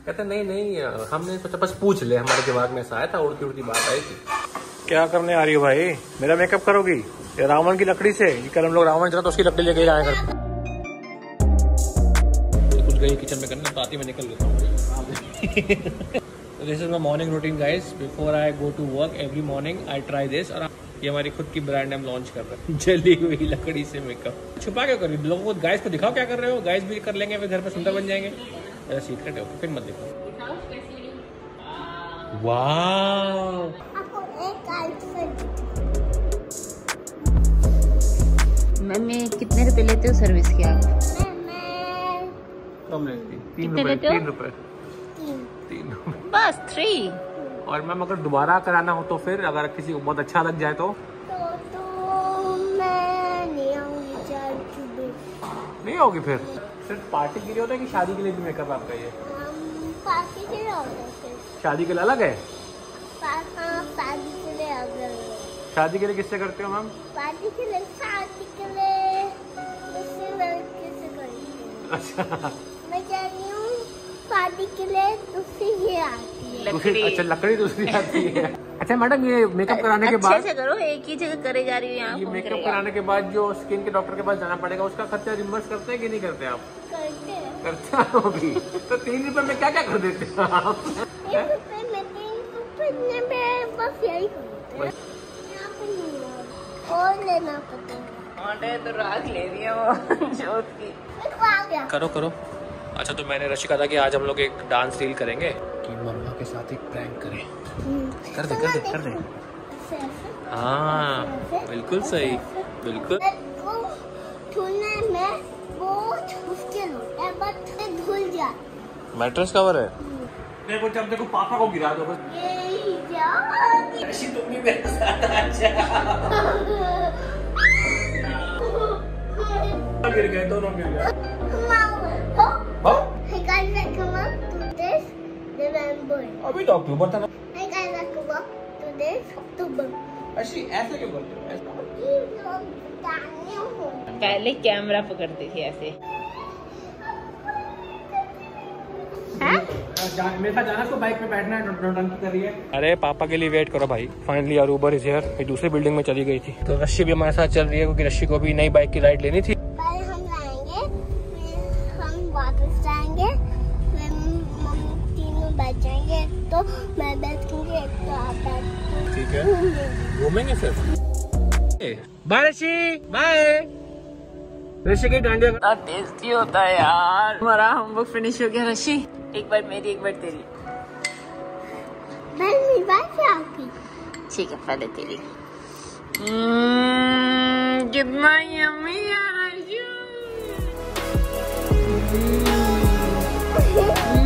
कहते नहीं नहीं, हमने सोचा बस पूछ ले, हमारे दिमाग में ऐसा आया था, उड़ती उड़ती बात आई थी। क्या करने आ रही हो भाई, मेरा मेकअप करोगी? ये रावण की लकड़ी से, कल हम लोग रावण चला तो उसकी लकड़ी लेके आया कर। कुछ गई किचन में करना, तो आती मैं निकल लेता हूँ। This is my morning routine guys, before I go to work every morning I try this. और ये हमारी खुद की ब्रांड हम लॉन्च कर रहे हैं, जली हुई लकड़ी से मेकअप। छुपा क्या करी, लोगों को गाइस को दिखाओ क्या कर रहे हो, गाइस भी कर लेंगे, फिर घर पे सुंदर बन जाएंगे। सीक्रेट है, फिर मत देखो। वाह, मैम कितने रुपए लेते हो सर्विस की आप? कम लेती, 3 रुपए। 3 बस 3। और मैम अगर दोबारा कराना हो तो फिर, अगर किसी को बहुत अच्छा लग जाए तो मैं नहीं आऊंगी। नहीं होगी फिर? सिर्फ पार्टी के लिए होता है कि शादी के लिए भी मेकअप आपका ये? पार्टी के लिए होता है। शादी के लिए अलग है? शादी के लिए अलग। शादी के लिए किससे करते हो मैम? पार्टी के लिए, शादी के लिए दूसरे लड़के से करती हूँ। अच्छा, मैं कह रही हूँ शादी के लिए दूसरी ही आती है। दूसरी? अच्छा, लकड़ी दूसरी आती है। अच्छा मैडम, ये मेकअप कराने के बाद अच्छे से करो, एक ही जगह करे जा रही है। ये मेकअप कराने के बाद जो स्किन के डॉक्टर के पास जाना पड़ेगा, उसका खर्चा रिम्बर्स करते हैं कि नहीं करते आप? करते होगी। तो 3 रुपए में क्या क्या कर देते हैं आप? 3 रुपए में बस यही करते हैं। यहाँ पे नहीं और लेना पड़ेगा। तो राख ले रही है वो जोत की। करो करो। अच्छा, तो मैंने रशी कहा था कि आज हम लोग एक डांस रील करेंगे कि मम्मा के साथ एक प्रैंक करें। कर दे कर दे कर दे। हाँ बिल्कुल सही, बिल्कुल। धुलने में बहुत मुश्किल होता है, बट धुल जाए। मैट्रेस कवर है। देखो, जब देखो पापा को गिरा दो बस। रशी तुम भी मेरे साथ आ जाओ। गिर गए, दोनों गिर गए। अभी तो अक्टूबर था ना। ऐसे क्यों करते हो? पहले कैमरा पकड़ती थी ऐसे। मेरे साथ जाना, तो बाइक पे बैठना है, नौटंकी कर रही है। अरे पापा के लिए वेट करो भाई। फाइनली यार उबर इज हियर। ये दूसरी बिल्डिंग में चली गई थी, तो रशी भी हमारे साथ चल रही है, क्योंकि रशी को भी नई बाइक की राइड लेनी थी। पहले हम लाएंगे, फिर हम वापस जाएंगे, फिर मम्मी तीनों बैठ जाएंगे, तो मैं बैठूंगी, तो आप बैठ। ठीक है, घूमेंगे फिर। बाय रशी, बाय। रशी की डांडिया कितना टेस्टी होता है यार। हमारा होमवर्क फिनिश हो गया रशी। एक बार मेरी, एक बार तेरी। मेरी बात है आपकी। ठीक है, पहले तेरी। कितना यम्मी है रशी।